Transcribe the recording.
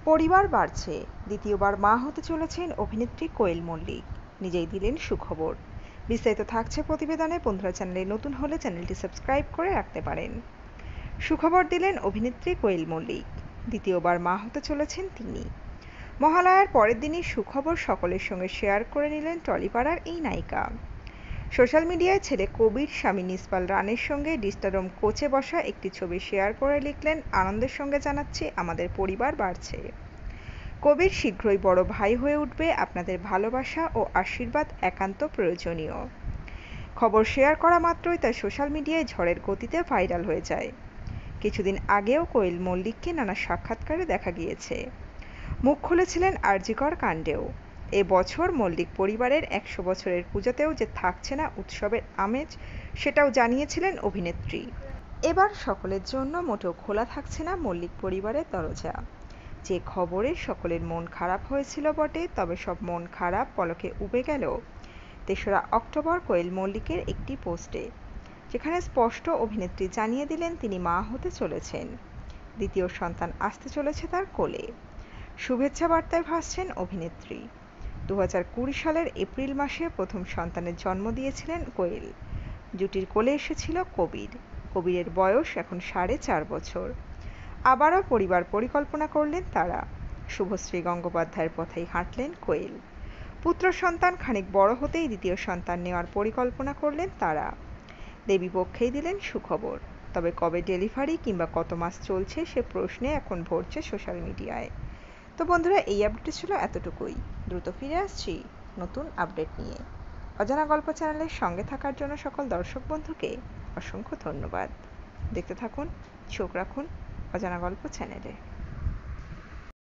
পরিবার বাড়ছে, দ্বিতীয়বার মা হতে চলেছেন অভিনেত্রী কোয়েল মল্লিক। নিজেই দিলেন সুখবর। বিস্তারিত থাকছে প্রতিবেদনে। বন্ধুরা, চ্যানেলে নতুন হলে চ্যানেলটি সাবস্ক্রাইব করে রাখতে পারেন। সুখবর দিলেন অভিনেত্রী কোয়েল মল্লিক। দ্বিতীয়বার মা হতে চলেছেন তিনি। মহালয়ার পরের দিনই সুখবর সকলের সঙ্গে শেয়ার করে নিলেন টলিপাড়ার এই নায়িকা। সোশ্যাল মিডিয়ায় ছেলে কবির, স্বামী নিসপাল রানের সঙ্গে ডিস্টারোম কোচে বসা একটি ছবি শেয়ার করে লিখলেন, আনন্দের সঙ্গে জানাচ্ছি আমাদের পরিবার বাড়ছে। কবির শীঘ্রই বড় ভাই হয়ে উঠবে, আপনাদের ভালোবাসা ও আশীর্বাদ একান্ত প্রয়োজনীয়। খবর শেয়ার করা মাত্রই তা সোশ্যাল মিডিয়ায় ঝড়ের গতিতে ভাইরাল হয়ে যায়। কিছুদিন আগেও কোয়েল মল্লিককে নানা সাক্ষাৎকারে দেখা গিয়েছে। মুখ খুলেছিলেন আরজিকর কাণ্ডেও। এবছর মল্লিক পরিবারের ১০০ বছরের পুজোতেও যে থাকছে না উৎসবের আমেজ, সেটাও জানিয়েছিলেন অভিনেত্রী। এবার সকলের জন্য মোটেও খোলা থাকছে না মল্লিক পরিবারের দরজা। যে খবরে সকলের মন খারাপ হয়েছিল বটে, তবে সব মন খারাপ পলকে উবে গেল ৩রা অক্টোবর কোয়েল মল্লিকের একটি পোস্টে, যেখানে স্পষ্ট অভিনেত্রী জানিয়ে দিলেন তিনি মা হতে চলেছেন। দ্বিতীয় সন্তান আসতে চলেছে তার কোলে। শুভেচ্ছা বার্তায় ভাসছেন অভিনেত্রী। ২০২০ সালের এপ্রিল মাসে প্রথম সন্তানের জন্ম দিয়েছিলেন কোয়েল। জুটির কোলে এসেছিল কবির। কবিরের বয়স এখন ৪.৫ বছর। আবারও পরিবার পরিকল্পনা করলেন তারা। শুভশ্রী গঙ্গোপাধ্যায়ের পথেই হাঁটলেন কোয়েল। পুত্র সন্তান খানিক বড় হতেই দ্বিতীয় সন্তান নেওয়ার পরিকল্পনা করলেন তারা। দেবীপক্ষেই দিলেন সুখবর। তবে কবে ডেলিভারি কিংবা কত মাস চলছে সে প্রশ্নে এখন ভরছে সোশ্যাল মিডিয়ায়। তো বন্ধুরা, এই আপডেট ছিল এতটুকুই। দ্রুত ফিরে আসছি নতুন আপডেট নিয়ে। অজানা গল্প চ্যানেলের সঙ্গে থাকার জন্য সকল দর্শক বন্ধুকে অসংখ্য ধন্যবাদ। দেখতে থাকুন, চোখ রাখুন অজানা গল্প চ্যানেলে।